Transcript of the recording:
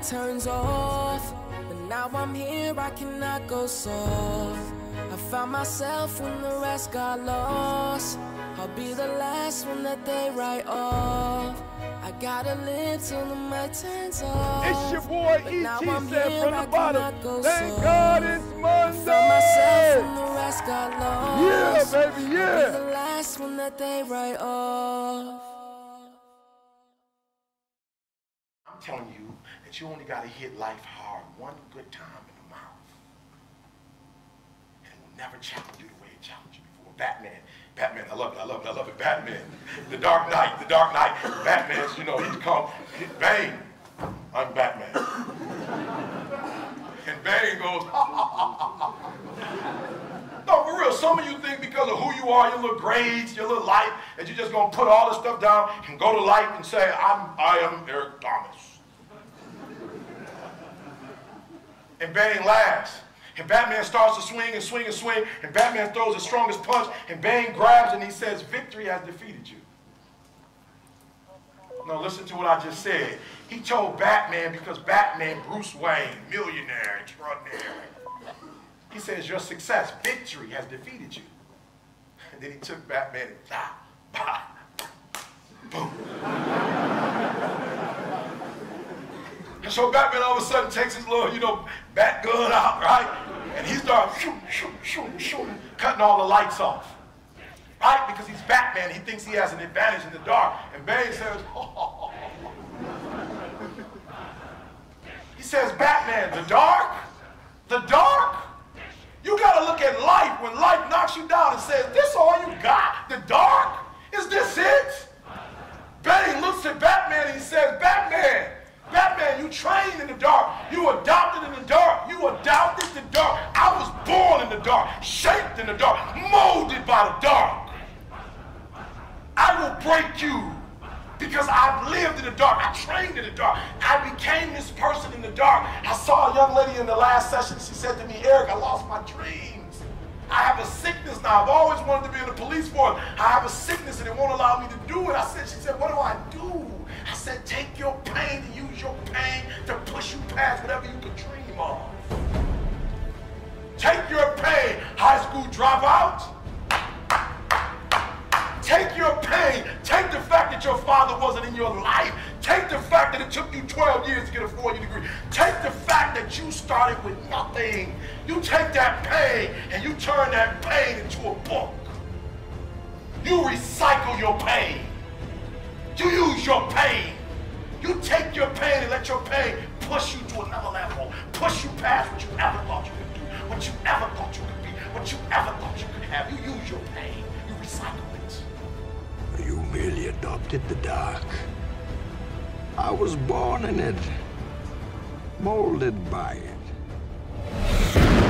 turns off. But now I'm here, I cannot go soft. I found myself when the rest got lost. I'll be the last one that they write off. I gotta live till the mic turns off. It's your boy E.T. said from the bottom. Thank soft. God it's Monday. I found myself when the rest got lost. Yeah, baby, yeah. I'll be the last one that they write off. I'm telling you that you only gotta hit life hard one good time in the mouth. And it will never challenge you the way it challenged you before. Batman, I love it, Batman. The Dark Knight, Batman's, you know, he's called Bane. I'm Batman. And Bane goes, ha, ha, ha, ha. No, for real, some of you think because of who you are, your little grades, your little life, that you're just gonna put all this stuff down and go to life and say, I am Eric Thomas. And Bane laughs. And Batman starts to swing and swing and swing, and Batman throws his strongest punch, and Bane grabs and he says, victory has defeated you. Now listen to what I just said. He told Batman because Batman, Bruce Wayne, millionaire, extraordinary. He says, your success, victory has defeated you. And then he took Batman and boom. And so Batman all of a sudden takes his little, you know, bat gun out, right? And he starts shooting, cutting all the lights off. Right? Because he's Batman, he thinks he has an advantage in the dark. And Bane says, oh. He says, Batman, the dark? The dark? You gotta look at life when life knocks you down and says, this all you got? The dark? Is this it? Bane looks at Batman and he says, Batman, you trained in the dark. You adopted in the dark. You adopted the dark. I was born in the dark, shaped in the dark, molded by the dark. I will break you because I've lived in the dark. I trained in the dark. I became this person in the dark. I saw a young lady in the last session. She said to me, Eric, I lost my dreams. I have a sickness now. I've always wanted to be in the police force. I have a sickness and it won't allow me to do it. She said, what do I do? I said, take your pain and use your pain to push you past whatever you could dream of. Take your pain, high school dropout. Take your pain. Take the fact that your father wasn't in your life. Take the fact that it took you 12 years to get a 4-year degree. Take the fact that you started with nothing. You take that pain and you turn that pain into a book. You recycle your pain. You use your pain. You take your pain and let your pain push you to another level. Push you past what you ever thought you could do. What you ever thought you could be. What you ever thought you could have. You use your pain. You recycle it. You merely adopted the dark. I was born in it, molded by it.